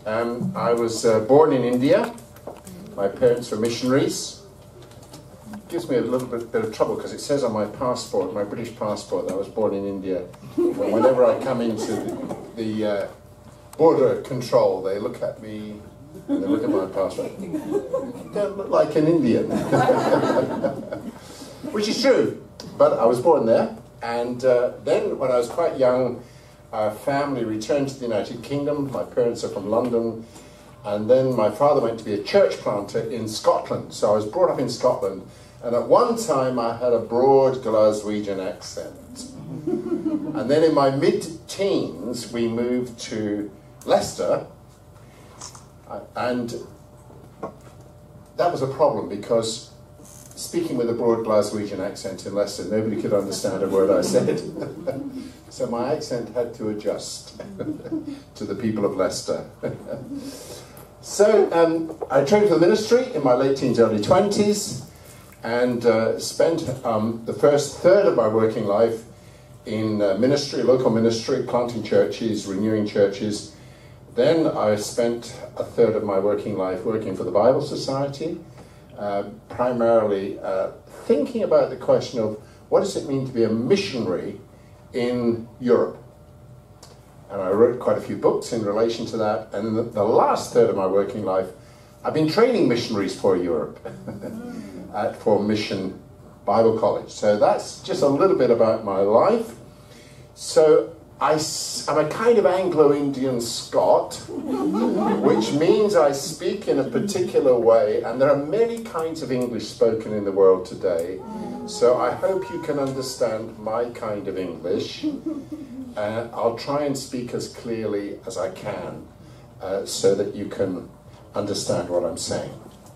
I was born in India. My parents were missionaries. It gives me a little bit of trouble because it says on my passport, my British passport, that I was born in India. But whenever I come into the border control, they look at me and they look at my passport. You don't look like an Indian. Which is true, but I was born there. And then when I was quite young, our family returned to the United Kingdom. My parents are from London. And then my father went to be a church planter in Scotland. So I was brought up in Scotland. And at one time I had a broad Glaswegian accent. And then in my mid-teens we moved to Leicester. And that was a problem because speaking with a broad Glaswegian accent in Leicester, nobody could understand a word I said. So my accent had to adjust to the people of Leicester. So I trained for the ministry in my late teens, early 20s, and spent the first third of my working life in ministry, local ministry, planting churches, renewing churches. Then I spent a third of my working life working for the Bible Society, primarily thinking about the question of what does it mean to be a missionary in Europe. And I wrote quite a few books in relation to that. And in the last third of my working life, I've been training missionaries for Europe for Mission Bible College. So that's just a little bit about my life. So I'm a kind of Anglo-Indian Scot, which means I speak in a particular way, and there are many kinds of English spoken in the world today, so I hope you can understand my kind of English. I'll try and speak as clearly as I can, so that you can understand what I'm saying.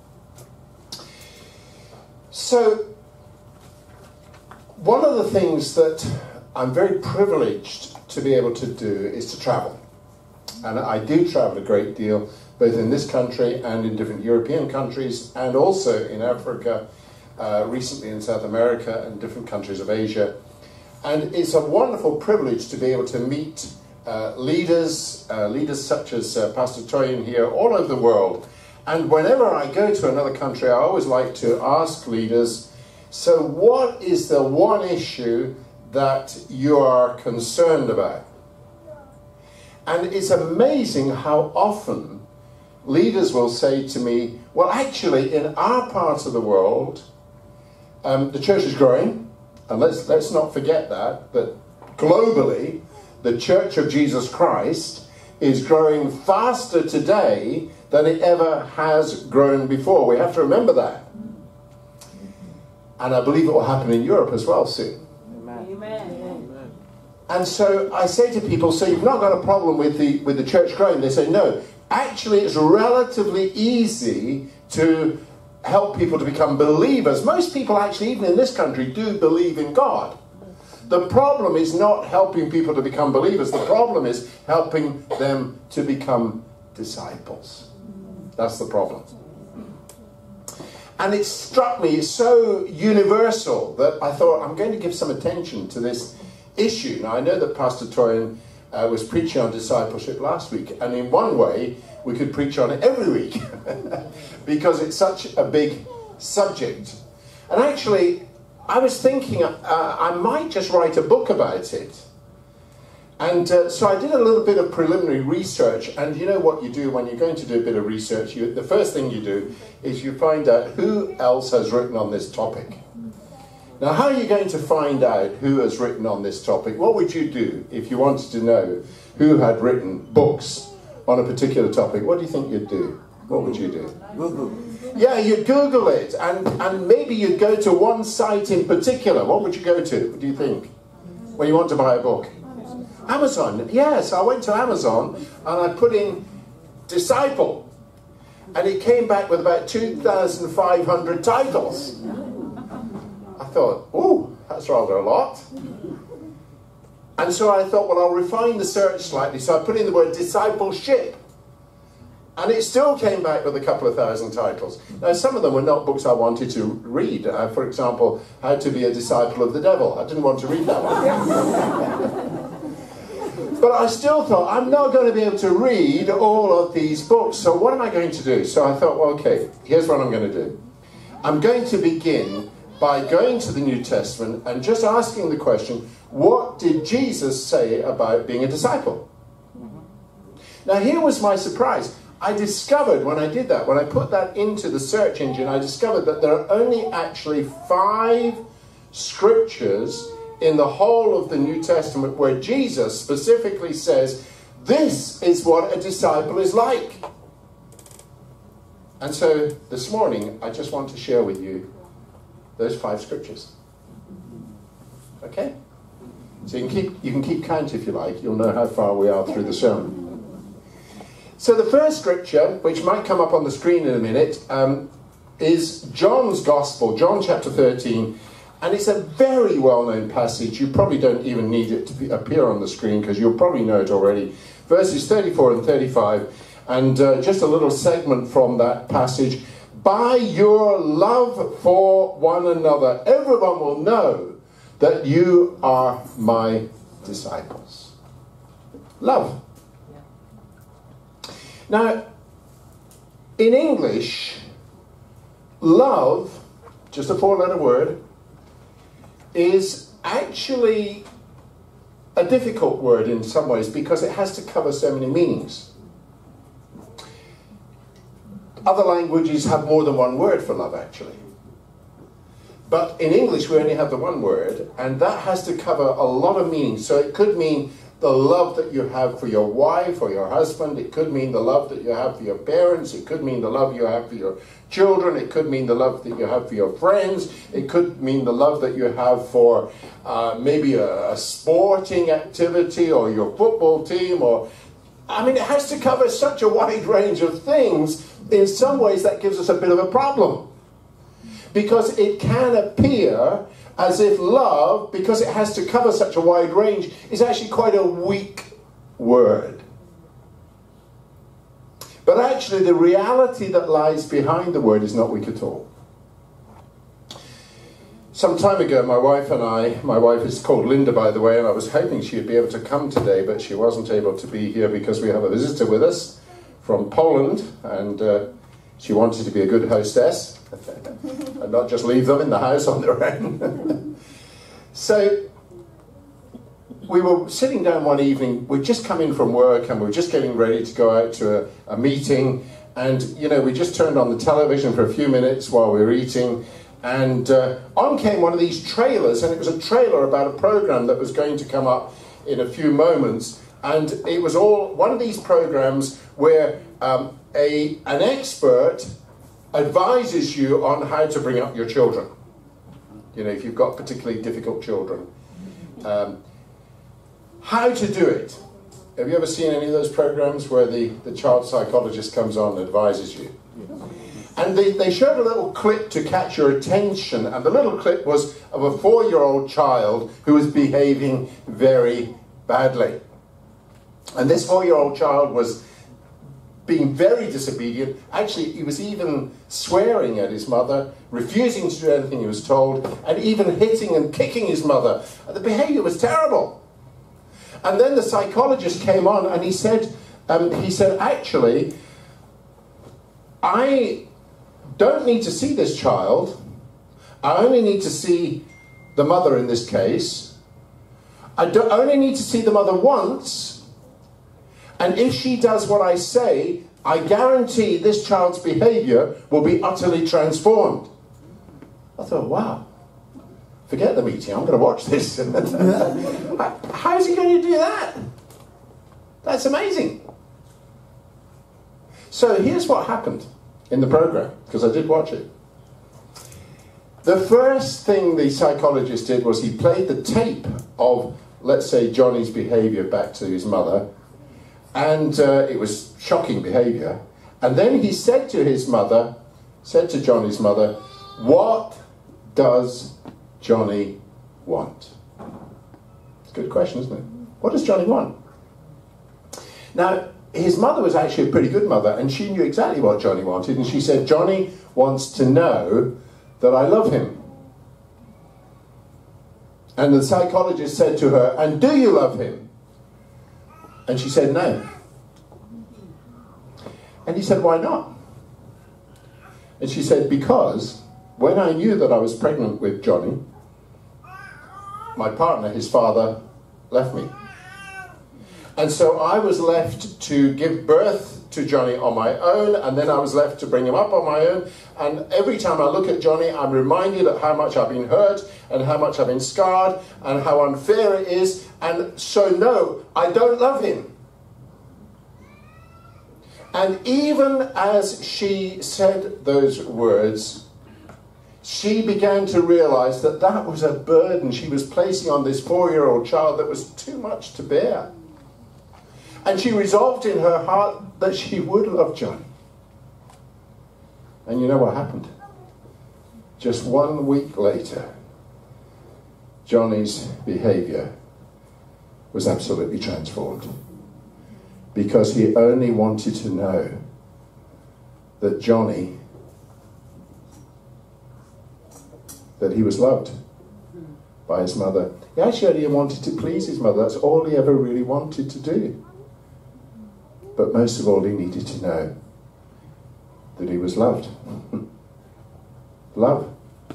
So, one of the things that I'm very privileged to be able to do is to travel. And I do travel a great deal, both in this country and in different European countries, and also in Africa, recently in South America and different countries of Asia. And it's a wonderful privilege to be able to meet leaders such as Pastor Toyin here all over the world. And whenever I go to another country, I always like to ask leaders, so what is the one issue that you are concerned about? And it's amazing how often leaders will say to me, well, actually, in our part of the world, the church is growing, and let's not forget that globally, the Church of Jesus Christ is growing faster today than it ever has grown before. We have to remember that. And I believe it will happen in Europe as well soon. Amen. And so I say to people, so you've not got a problem with the church growing? They say, no. Actually, it's relatively easy to help people to become believers. Most people actually, even in this country, do believe in God. The problem is not helping people to become believers. The problem is helping them to become disciples. That's the problem. And it struck me so universal that I thought I'm going to give some attention to this issue. Now, I know that Pastor Toyin was preaching on discipleship last week, and in one way we could preach on it every week because it's such a big subject. And actually, I was thinking I might just write a book about it. And so I did a little bit of preliminary research, and you know what you do when you're going to do a bit of research, the first thing you do is you find out who else has written on this topic. Now, how are you going to find out who has written on this topic? What would you do if you wanted to know who had written books on a particular topic? What do you think you'd do? What would you do? Google. Yeah, you'd Google it, and maybe you'd go to one site in particular. What would you go to? What do you think? When you want to buy a book? Amazon. Yes, I went to Amazon and I put in disciple, and it came back with about 2,500 titles. I thought, ooh, that's rather a lot. And so I thought, well, I'll refine the search slightly. So I put in the word discipleship, and it still came back with a couple of thousand titles. Now, some of them were not books I wanted to read. For example, How to Be a Disciple of the Devil. I didn't want to read that one. But I still thought, I'm not going to be able to read all of these books, so what am I going to do? So I thought, well, okay, here's what I'm going to do. I'm going to begin by going to the New Testament and just asking the question, what did Jesus say about being a disciple? Now, here was my surprise. I discovered when I did that, when I put that into the search engine, I discovered that there are only actually 5 scriptures in the whole of the New Testament where Jesus specifically says, this is what a disciple is like. And so this morning, I just want to share with you those 5 scriptures. Okay? So you can keep count if you like. You'll know how far we are through the sermon. So the first scripture, which might come up on the screen in a minute, is John's Gospel, John chapter 13. And it's a very well-known passage. You probably don't even need it to appear on the screen because you'll probably know it already. Verses 34 and 35. And just a little segment from that passage. By your love for one another, everyone will know that you are my disciples. Love. Now, in English, love, just a 4-letter word, is actually a difficult word in some ways because it has to cover so many meanings. Other languages have more than one word for love, actually. But in English, we only have the one word, and that has to cover a lot of meanings. So it could mean the love that you have for your wife or your husband. It could mean the love that you have for your parents. It could mean the love you have for your children. It could mean the love that you have for your friends. It could mean the love that you have for maybe a sporting activity or your football team. I mean, it has to cover such a wide range of things. In some ways, that gives us a bit of a problem. Because it can appear as if love, because it has to cover such a wide range, is actually quite a weak word. But actually, the reality that lies behind the word is not weak at all. Some time ago, my wife is called Linda, by the way, and I was hoping she'd be able to come today, but she wasn't able to be here because we have a visitor with us from Poland, and she wanted to be a good hostess and not just leave them in the house on their own. So we were sitting down one evening, we'd just come in from work and we were just getting ready to go out to a meeting, and you know, we just turned on the television for a few minutes while we were eating, and on came one of these trailers, and it was a trailer about a program that was going to come up in a few moments, and it was one of these programs where an expert advises you on how to bring up your children. You know, if you've got particularly difficult children. How to do it. Have you ever seen any of those programs where the child psychologist comes on and advises you? And they showed a little clip to catch your attention, and the little clip was of a 4-year-old child who was behaving very badly. And this 4-year-old child was being very disobedient. Actually, he was even swearing at his mother, refusing to do anything he was told, and even hitting and kicking his mother. The behavior was terrible. And then the psychologist came on and he said, actually, I don't need to see this child. I only need to see the mother in this case. I only need to see the mother once. And if she does what I say, I guarantee this child's behavior will be utterly transformed. I thought, wow, forget the meeting, I'm going to watch this. How is he going to do that? That's amazing. So here's what happened in the program, because I did watch it. The first thing the psychologist did was he played the tape of, let's say, Johnny's behavior back to his mother. And it was shocking behaviour. And then he said to Johnny's mother, what does Johnny want? It's a good question, isn't it? What does Johnny want? Now, his mother was actually a pretty good mother, and she knew exactly what Johnny wanted. And she said, Johnny wants to know that I love him. And the psychologist said to her, and do you love him? And she said, no. And he said, why not? And she said, because when I knew that I was pregnant with Johnny, my partner, his father, left me. And so I was left to give birth to Johnny on my own, and then I was left to bring him up on my own. And every time I look at Johnny, I'm reminded of how much I've been hurt and how much I've been scarred and how unfair it is. And so, no, I don't love him. And even as she said those words, she began to realize that that was a burden she was placing on this 4-year-old child that was too much to bear. And she resolved in her heart that she would love Johnny. And you know what happened? Just 1 week later, Johnny's behavior was absolutely transformed. Because he only wanted to know that Johnny, that he was loved by his mother. He actually only wanted to please his mother. That's all he ever really wanted to do. But most of all, he needed to know that he was loved. Love.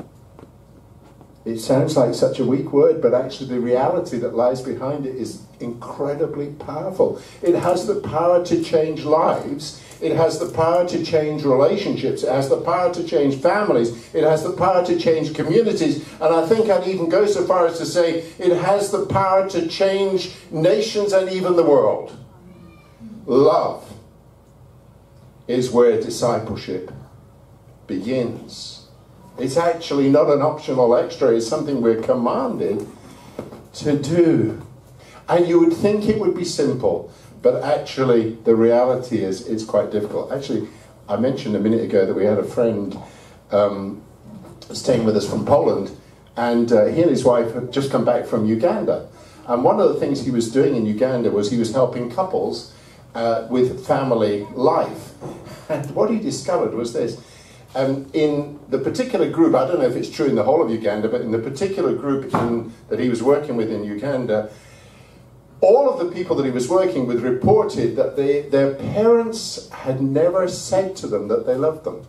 It sounds like such a weak word, but actually the reality that lies behind it is incredibly powerful. It has the power to change lives. It has the power to change relationships. It has the power to change families. It has the power to change communities. And I think I'd even go so far as to say it has the power to change nations and even the world. Love is where discipleship begins. It's actually not an optional extra. It's something we're commanded to do. And you would think it would be simple, but actually the reality is it's quite difficult. Actually, I mentioned a minute ago that we had a friend staying with us from Poland, and he and his wife had just come back from Uganda. And one of the things he was doing in Uganda was he was helping couples with family life. And what he discovered was this. In the particular group, I don't know if it's true in the whole of Uganda, but in the particular group that he was working with in Uganda, all of the people that he was working with reported that their parents had never said to them that they loved them.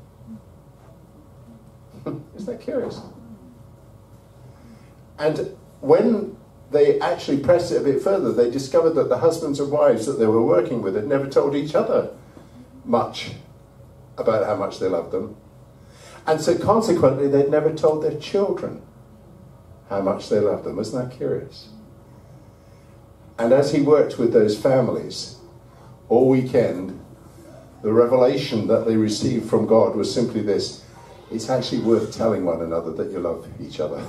Isn't that curious? And when they actually pressed it a bit further, they discovered that the husbands and wives that they were working with had never told each other much about how much they loved them. And so consequently, they'd never told their children how much they loved them. Isn't that curious? And as he worked with those families all weekend, the revelation that they received from God was simply this: it's actually worth telling one another that you love each other.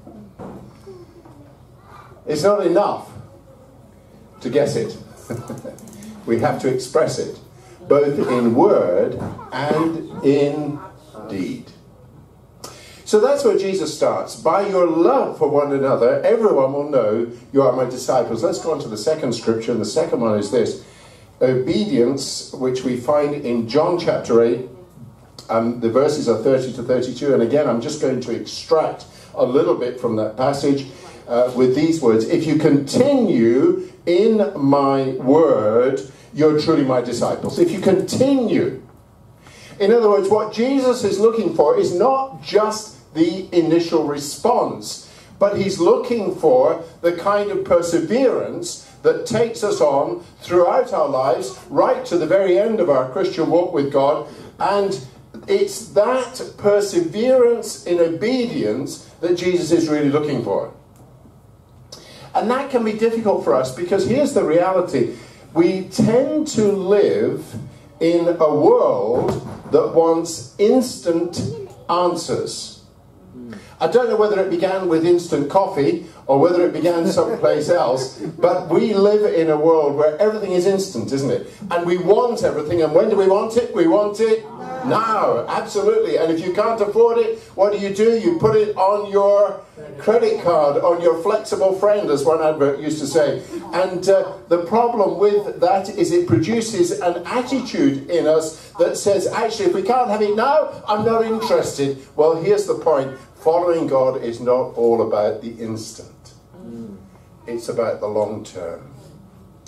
It's not enough to guess it. We have to express it, both in word and in deed. So that's where Jesus starts. By your love for one another, everyone will know you are my disciples. Let's go on to the second scripture, and the second one is this. Obedience, which we find in John chapter 8. The verses are 30 to 32, and again I'm just going to extract a little bit from that passage with these words. If you continue in my word, you're truly my disciples. If you continue. In other words, what Jesus is looking for is not just the initial response, but he's looking for the kind of perseverance that takes us on throughout our lives, right to the very end of our Christian walk with God. And it's that perseverance in obedience that Jesus is really looking for. And that can be difficult for us, because here's the reality. We tend to live in a world that wants instant answers. I don't know whether it began with instant coffee or whether it began someplace else, but we live in a world where everything is instant, isn't it? And we want everything, and when do we want it? We want it now, absolutely. And if you can't afford it, what do? You put it on your credit card, on your flexible friend, as one advert used to say. And the problem with that is it produces an attitude in us that says, actually, if we can't have it now, I'm not interested. Well, here's the point. Following God is not all about the instant. It's about the long term.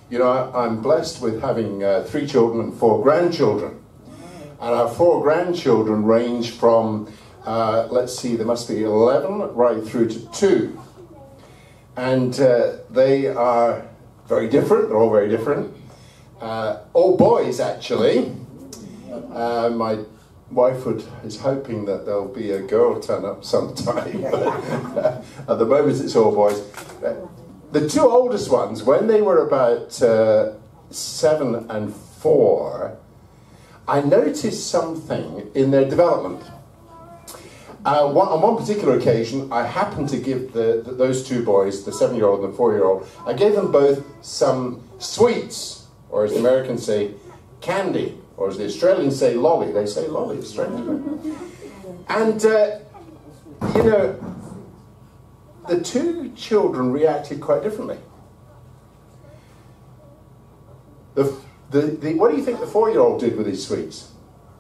You know, I'm blessed with having 3 children and 4 grandchildren. And our 4 grandchildren range from, let's see, there must be 11 right through to 2. And they are very different. They're all very different. All boys, actually. My wife is hoping that there'll be a girl turn up sometime. At the moment, it's all boys. The 2 oldest ones, when they were about 7 and 4, I noticed something in their development. On one particular occasion, I happened to give those 2 boys, the 7-year-old and the 4-year-old, I gave them both some sweets, or as the Americans say, candy, or as the Australians say, lolly. They say lolly, Australians. And, you know, the 2 children reacted quite differently. What do you think the 4-year-old did with his sweets?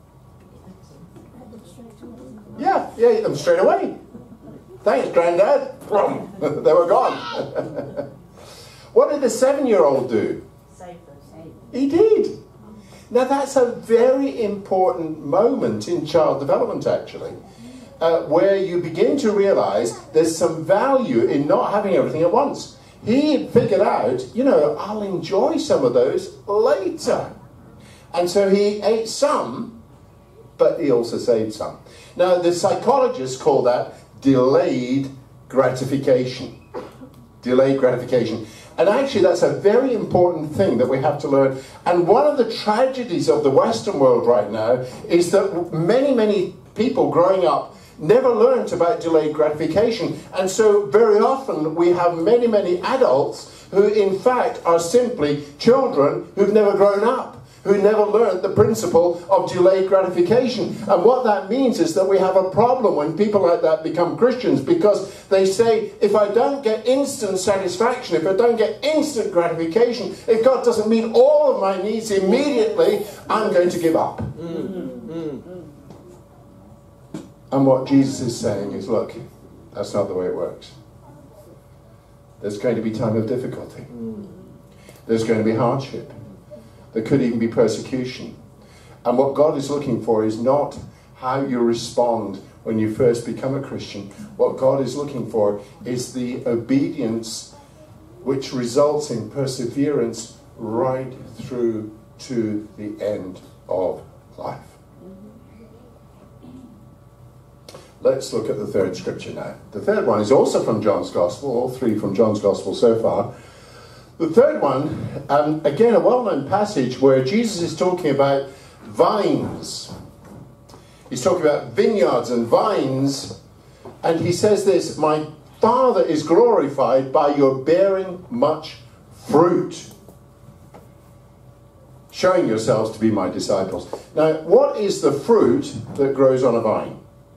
Yeah, he ate them straight away. Thanks, Grandad. They were gone. What did the 7-year-old do? He did. Now that's a very important moment in child development, actually, where you begin to realize there's some value in not having everything at once. He had figured out, you know, I'll enjoy some of those later. And so he ate some, but he also saved some. Now, the psychologists call that delayed gratification. Delayed gratification. And actually, that's a very important thing that we have to learn. And one of the tragedies of the Western world right now is that many, many people growing up never learnt about delayed gratification. And so very often we have many, many adults who in fact are simply children who've never grown up, who never learned the principle of delayed gratification. And what that means is that we have a problem when people like that become Christians, because they say, if I don't get instant satisfaction, if I don't get instant gratification, if God doesn't meet all of my needs immediately, I'm going to give up. And what Jesus is saying is, look, that's not the way it works. There's going to be time of difficulty. There's going to be hardship. There could even be persecution. And what God is looking for is not how you respond when you first become a Christian. What God is looking for is the obedience which results in perseverance right through to the end of life. Let's look at the 3rd scripture now. The 3rd one is also from John's Gospel, all 3 from John's Gospel so far. The 3rd one, again, a well-known passage where Jesus is talking about vines. He's talking about vineyards and vines, and he says this, my Father is glorified by your bearing much fruit, showing yourselves to be my disciples. Now, what is the fruit that grows on a vine?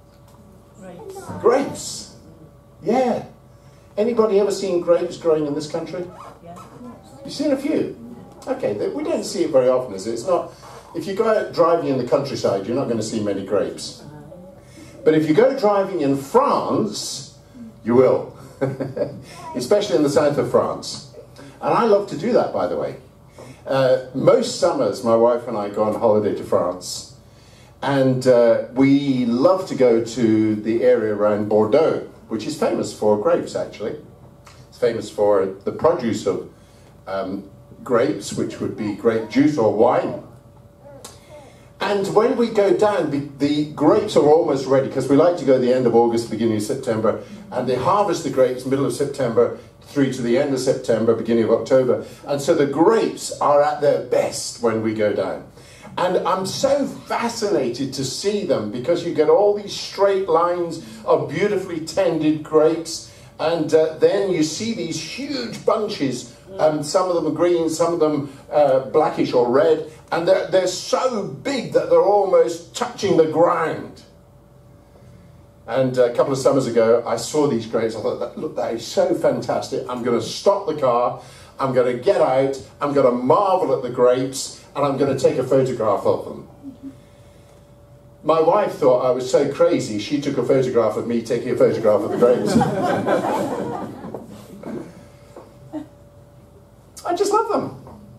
Grapes. Yeah. Anybody ever seen grapes growing in this country? Yeah. You've seen a few? Okay, we don't see it very often, is it? It's not, if you go out driving in the countryside, you're not going to see many grapes. But if you go driving in France, you will. Especially in the south of France. And I love to do that, by the way. Most summers, my wife and I go on holiday to France. And we love to go to the area around Bordeaux, which is famous for grapes, actually. It's famous for the produce of grapes, which would be grape juice or wine. And when we go down, the grapes are almost ready, because we like to go the end of August, beginning of September, and they harvest the grapes middle of September through to the end of September, beginning of October. And so the grapes are at their best when we go down. And I'm so fascinated to see them, because you get all these straight lines of beautifully tended grapes, and then you see these huge bunches. Some of them are green, some of them blackish or red, and they're so big that they're almost touching the ground. And a couple of summers ago, I saw these grapes. I thought, look, that is so fantastic. I'm going to stop the car, I'm going to get out, I'm going to marvel at the grapes, and I'm going to take a photograph of them. My wife thought I was so crazy, she took a photograph of me taking a photograph of the grapes. I just love them.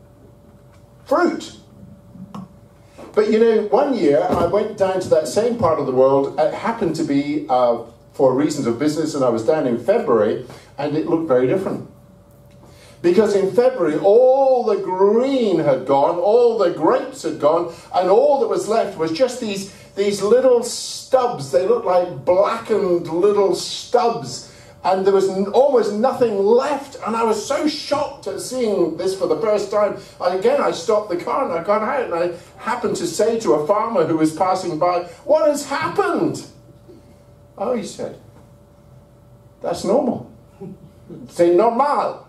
fruit. But you know, one year I went down to that same part of the world. It happened to be for reasons of business, and I was down in February, and it looked very different. Because in February, all the green had gone, all the grapes had gone, and all that was left was just these little stubs. They looked like blackened little stubs. And there was almost nothing left. And I was so shocked at seeing this for the first time. I stopped the car and I got out. And I happened to say to a farmer who was passing by, "What has happened?" "Oh," he said, "that's normal." "C'est normal."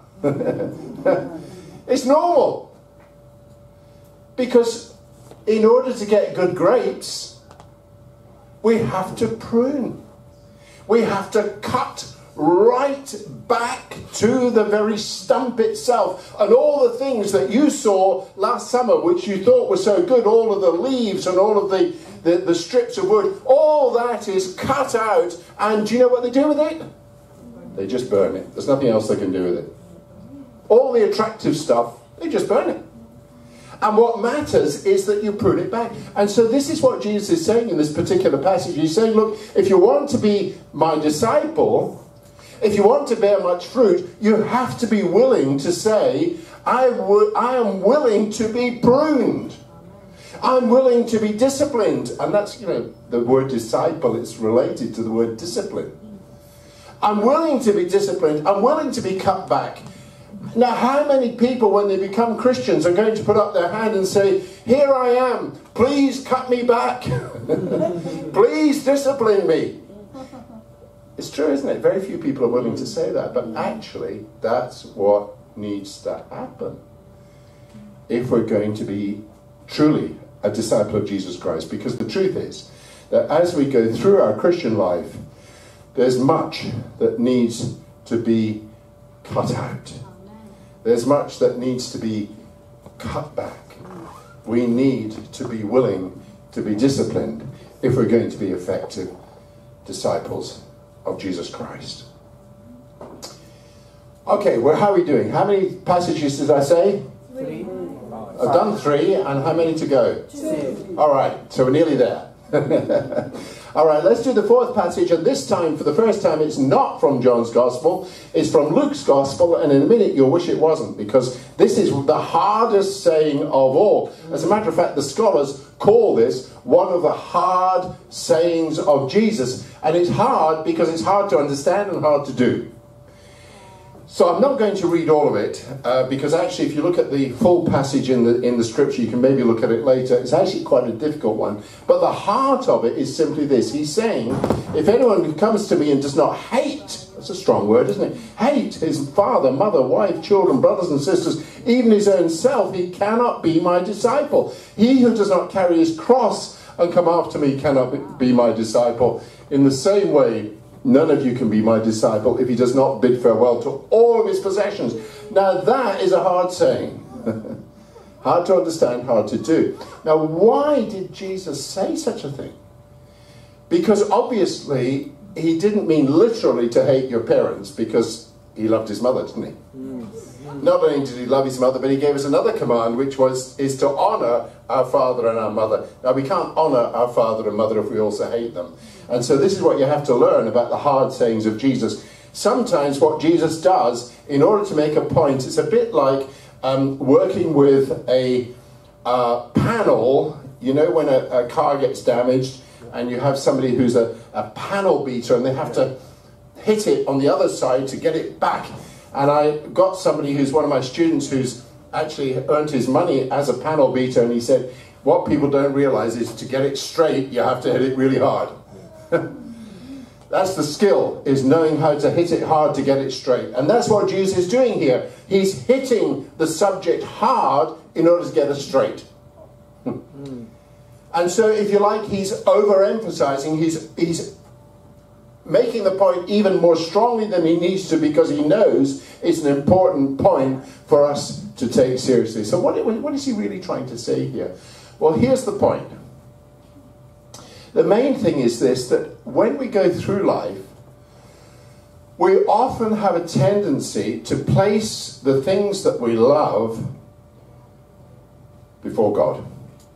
It's normal. Because in order to get good grapes, we have to prune. We have to cut right back to the very stump itself. And all the things that you saw last summer, which you thought were so good, all of the leaves and all of the strips of wood, all that is cut out. And do you know what they do with it? They just burn it. There's nothing else they can do with it. All the attractive stuff, they just burn it. And what matters is that you prune it back. And so this is what Jesus is saying in this particular passage. He's saying, look, if you want to be my disciple, if you want to bear much fruit, you have to be willing to say, I am willing to be pruned. I'm willing to be disciplined. And that's, you know, the word disciple is related to the word discipline. I'm willing to be disciplined. I'm willing to be cut back. Now, how many people, when they become Christians, are going to put up their hand and say, "Here I am, please cut me back. Please discipline me"? It's true, isn't it? Very few people are willing to say that, but actually, that's what needs to happen if we're going to be truly a disciple of Jesus Christ. Because the truth is that as we go through our Christian life, there's much that needs to be cut out. There's much that needs to be cut back. We need to be willing to be disciplined if we're going to be effective disciples of Jesus Christ. Okay, well, how are we doing? How many passages did I say? 3. I've done 3, and how many to go? 2. All right, so we're nearly there. All right, let's do the 4th passage, and this time, for the first time, it's not from John's Gospel, it's from Luke's Gospel, and in a minute you'll wish it wasn't, because this is the hardest saying of all. As a matter of fact, the scholars call this one of the hard sayings of Jesus, and it's hard because it's hard to understand and hard to do. So I'm not going to read all of it, because actually if you look at the full passage in the scripture, you can maybe look at it later. It's actually quite a difficult one. But the heart of it is simply this. He's saying, if anyone comes to me and does not hate, that's a strong word, isn't it? Hate his father, mother, wife, children, brothers and sisters, even his own self, he cannot be my disciple. He who does not carry his cross and come after me cannot be my disciple. In the same way, none of you can be my disciple if he does not bid farewell to all of his possessions. Now that is a hard saying. Hard to understand, hard to do. Now why did Jesus say such a thing? Because obviously he didn't mean literally to hate your parents, because he loved his mother, didn't he? Not only did he love his mother, but he gave us another command, which is to honour our father and our mother. Now, we can't honour our father and mother if we also hate them. And so this is what you have to learn about the hard sayings of Jesus. Sometimes what Jesus does, in order to make a point, it's a bit like working with a panel. You know, when a car gets damaged and you have somebody who's a panel beater and they have to hit it on the other side to get it back. And I got somebody who's one of my students who's actually earned his money as a panel beater, and he said, what people don't realize is to get it straight, you have to hit it really hard. That's the skill, is knowing how to hit it hard to get it straight. And that's what Jesus is doing here. He's hitting the subject hard in order to get it straight. And so, if you like, he's overemphasizing, he's making the point even more strongly than he needs to, because he knows it's an important point for us to take seriously. So what is he really trying to say here? Well, here's the point. The main thing is this, that when we go through life, we often have a tendency to place the things that we love before God.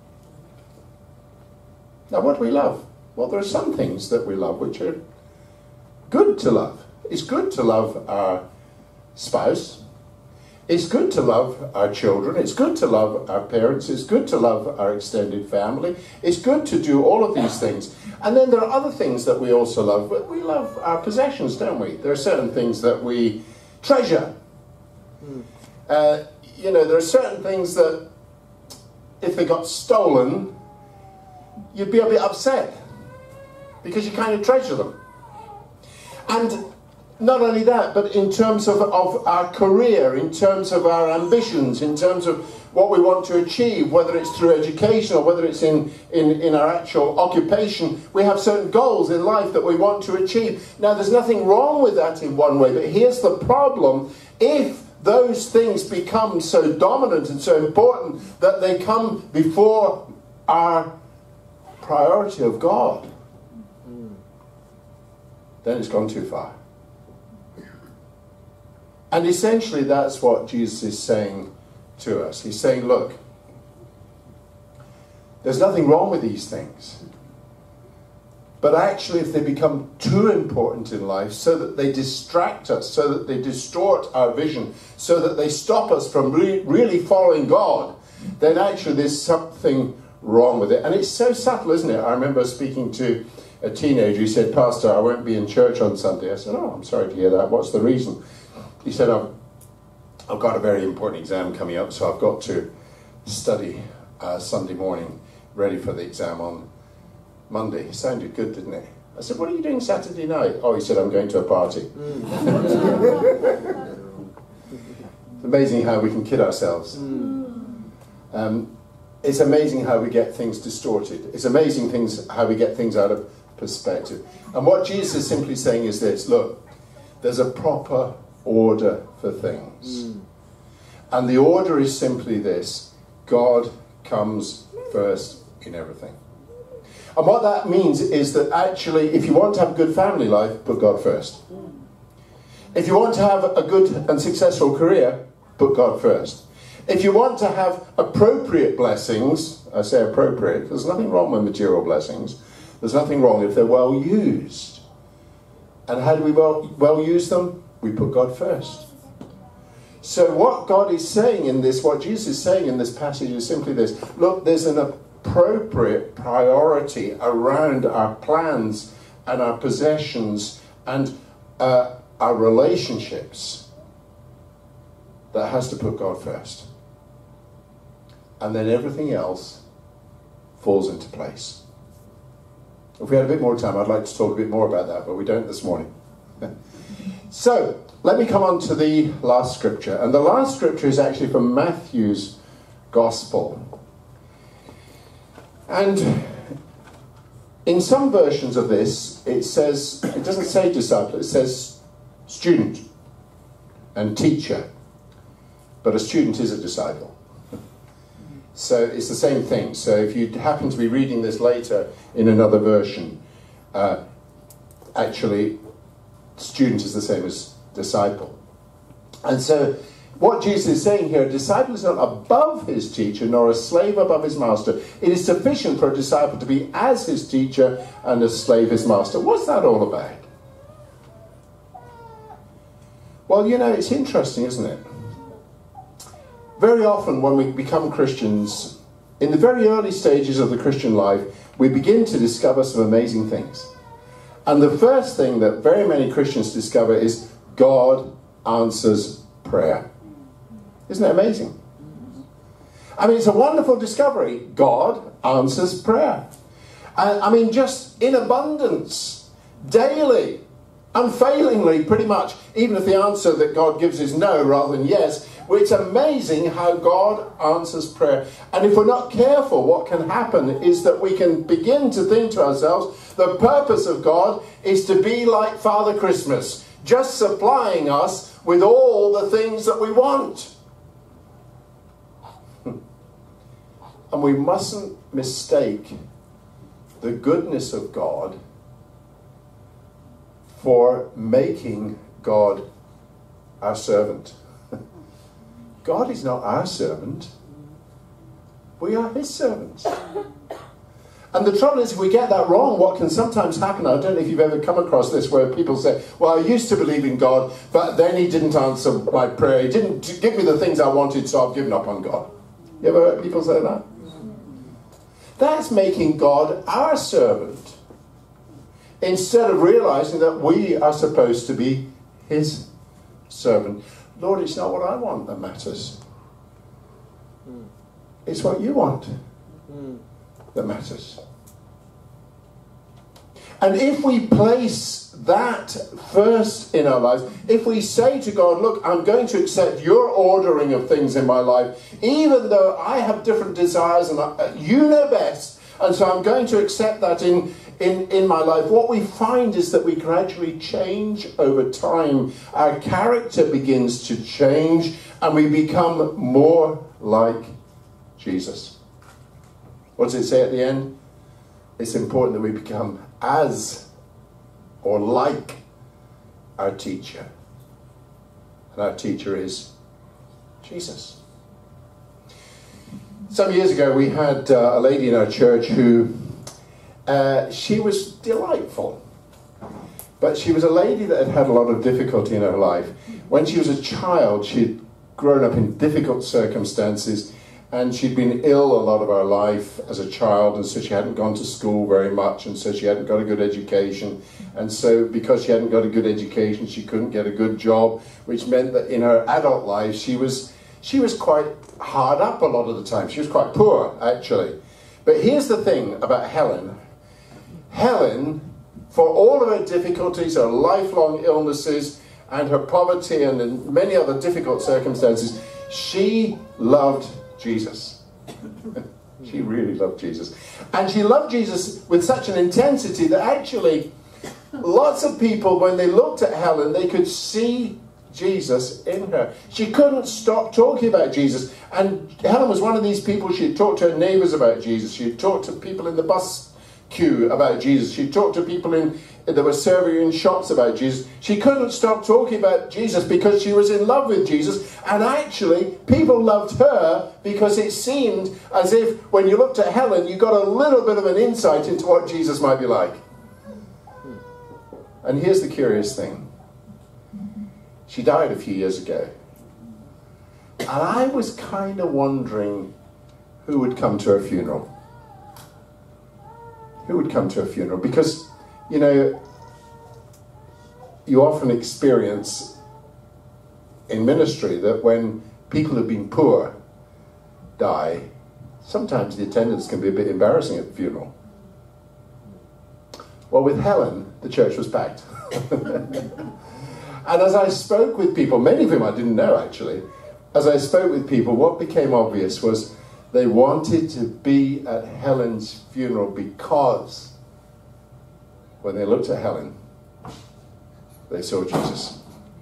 Now, what do we love? Well, there are some things that we love which are good to love. It's good to love our spouse. It's good to love our children. It's good to love our parents. It's good to love our extended family. It's good to do all of these things. And then there are other things that we also love. But we love our possessions, don't we? There are certain things that we treasure. You know, there are certain things that if they got stolen, you'd be a bit upset because you kind of treasure them. And not only that, but in terms of our career, in terms of our ambitions, in terms of what we want to achieve, whether it's through education or whether it's in our actual occupation, we have certain goals in life that we want to achieve. Now, there's nothing wrong with that in one way, but here's the problem. If those things become so dominant and so important that they come before our priority of God, then it's gone too far. And essentially that's what Jesus is saying to us. He's saying, look, there's nothing wrong with these things. But actually if they become too important in life so that they distract us, so that they distort our vision, so that they stop us from really following God, then actually there's something wrong with it. And it's so subtle, isn't it? I remember speaking to a teenager who said, Pastor, I won't be in church on Sunday. I said, oh, I'm sorry to hear that. What's the reason? He said, I've got a very important exam coming up, so I've got to study Sunday morning, ready for the exam on Monday. It sounded good, didn't it? I said, what are you doing Saturday night? Oh, he said, I'm going to a party. It's amazing how we can kid ourselves. It's amazing how we get things distorted. It's amazing how we get things out of perspective. And what Jesus is simply saying is this, look, there's a proper order for things. And the order is simply this: God comes first in everything. And what that means is that actually, if you want to have a good family life, put God first. If you want to have a good and successful career, put God first. If you want to have appropriate blessings, I say appropriate, there's nothing wrong with material blessings. There's nothing wrong if they're well used. And how do we well use them? We put God first. So what God is saying in this, what Jesus is saying in this passage is simply this: look, there's an appropriate priority around our plans and our possessions and our relationships that has to put God first. And then everything else falls into place. If we had a bit more time, I'd like to talk a bit more about that, but we don't this morning. So, let me come on to the last scripture. And the last scripture is actually from Matthew's Gospel. And in some versions of this, it doesn't say disciple, it says student and teacher. But a student is a disciple. So it's the same thing. So if you happen to be reading this later in another version, actually, student is the same as disciple. And so what Jesus is saying here, a disciple is not above his teacher, nor a slave above his master. It is sufficient for a disciple to be as his teacher and a slave his master. What's that all about? Well, you know, it's interesting, isn't it? Very often when we become Christians, in the very early stages of the Christian life, we begin to discover some amazing things. And the first thing that very many Christians discover is God answers prayer. Isn't that amazing? I mean, it's a wonderful discovery. God answers prayer. I mean, just in abundance, daily, unfailingly, pretty much, even if the answer that God gives is no rather than yes. Well, it's amazing how God answers prayer. And if we're not careful, what can happen is that we can begin to think to ourselves, the purpose of God is to be like Father Christmas, just supplying us with all the things that we want. And we mustn't mistake the goodness of God for making God our servant. God is not our servant. We are his servants. And the trouble is, if we get that wrong, what can sometimes happen, I don't know if you've ever come across this, where people say, well, I used to believe in God, but then he didn't answer my prayer. He didn't give me the things I wanted, so I've given up on God. You ever heard people say that? That's making God our servant, instead of realizing that we are supposed to be his servant. Lord, it's not what I want that matters. It's what you want that matters. And if we place that first in our lives, if we say to God, look, I'm going to accept your ordering of things in my life, even though I have different desires and you know best, and so I'm going to accept that in my life, what we find is that we gradually change over time. Our character begins to change and we become more like Jesus. What does it say at the end? It's important that we become as or like our teacher. And our teacher is Jesus. Some years ago we had a lady in our church who, she was delightful. But she was a lady that had had a lot of difficulty in her life. When she was a child, she'd grown up in difficult circumstances. And she'd been ill a lot of her life as a child, and so she hadn't gone to school very much, and so she hadn't got a good education. And so because she hadn't got a good education, she couldn't get a good job, which meant that in her adult life she was quite hard up a lot of the time. She was quite poor, actually. But here's the thing about Helen. Helen, for all of her difficulties, her lifelong illnesses, and her poverty, and in many other difficult circumstances, she loved Jesus. She really loved Jesus. And she loved Jesus with such an intensity that actually lots of people, when they looked at Helen, they could see Jesus in her. She couldn't stop talking about Jesus. And Helen was one of these people. She'd talk to her neighbours about Jesus. She'd talk to people in the bus queue about Jesus. She'd talk to people that were serving in shops about Jesus. She couldn't stop talking about Jesus because she was in love with Jesus. And actually, people loved her because it seemed as if when you looked at Helen, you got a little bit of an insight into what Jesus might be like. And here's the curious thing. She died a few years ago. And I was kind of wondering who would come to her funeral. Who would come to her funeral? Because, you know, you often experience in ministry that when people who've been poor die, sometimes the attendance can be a bit embarrassing at the funeral. Well, with Helen, the church was packed. And as I spoke with people, many of whom I didn't know actually, as I spoke with people, what became obvious was they wanted to be at Helen's funeral because when they looked at Helen, they saw Jesus.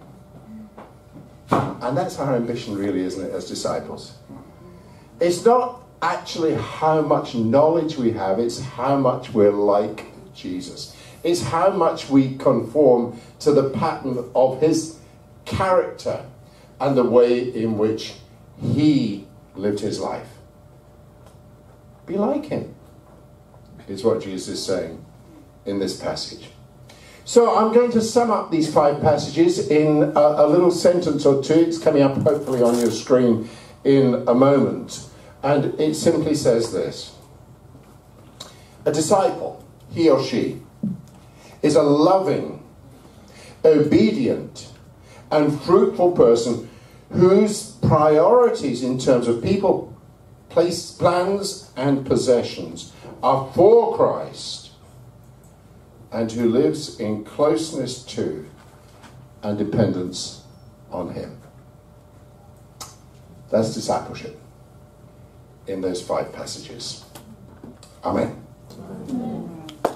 And that's our ambition really, isn't it, as disciples? It's not actually how much knowledge we have, it's how much we're like Jesus. It's how much we conform to the pattern of his character and the way in which he lived his life. Be like him, is what Jesus is saying in this passage. So I'm going to sum up these 5 passages in a little sentence or two. It's coming up hopefully on your screen in a moment. And it simply says this. A disciple, he or she, is a loving, obedient, and fruitful person whose priorities in terms of people, place, plans, and possessions are for Christ, and who lives in closeness to and dependence on him. That's discipleship in those 5 passages. Amen. Amen.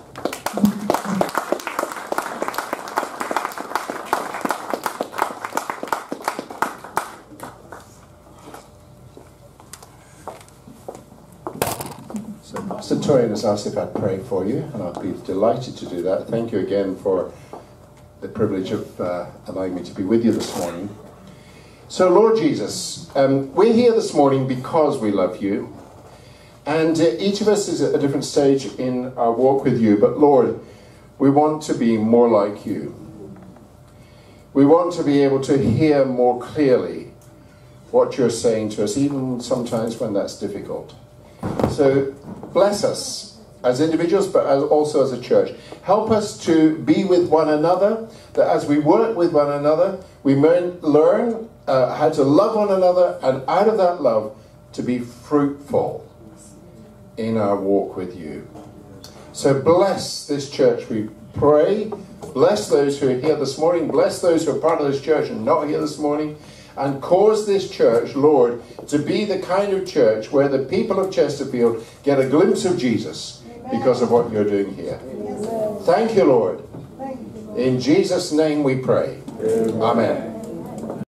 So Pastor Torian has asked if I'd pray for you, and I'd be delighted to do that. Thank you again for the privilege of allowing me to be with you this morning. So Lord Jesus, we're here this morning because we love you. And each of us is at a different stage in our walk with you. But Lord, we want to be more like you. We want to be able to hear more clearly what you're saying to us, even sometimes when that's difficult. So bless us as individuals, but also as a church. Help us to be with one another, that as we work with one another, we learn how to love one another, and out of that love, to be fruitful in our walk with you. So bless this church, we pray. Bless those who are here this morning. Bless those who are part of this church and not here this morning. And cause this church, Lord, to be the kind of church where the people of Chesterfield get a glimpse of Jesus because of what you're doing here. Thank you, Lord. In Jesus' name we pray. Amen.